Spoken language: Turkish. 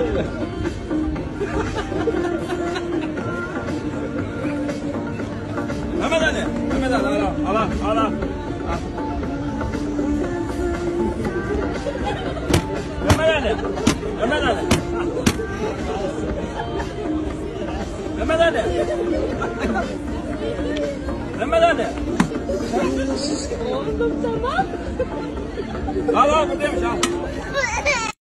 Mehmet Ali. Mehmet Ali. Al. Mehmet Ali. Mehmet Ali. Mehmet Ali. Mehmet Ali. Oğlum tamam. Al buradaymış al.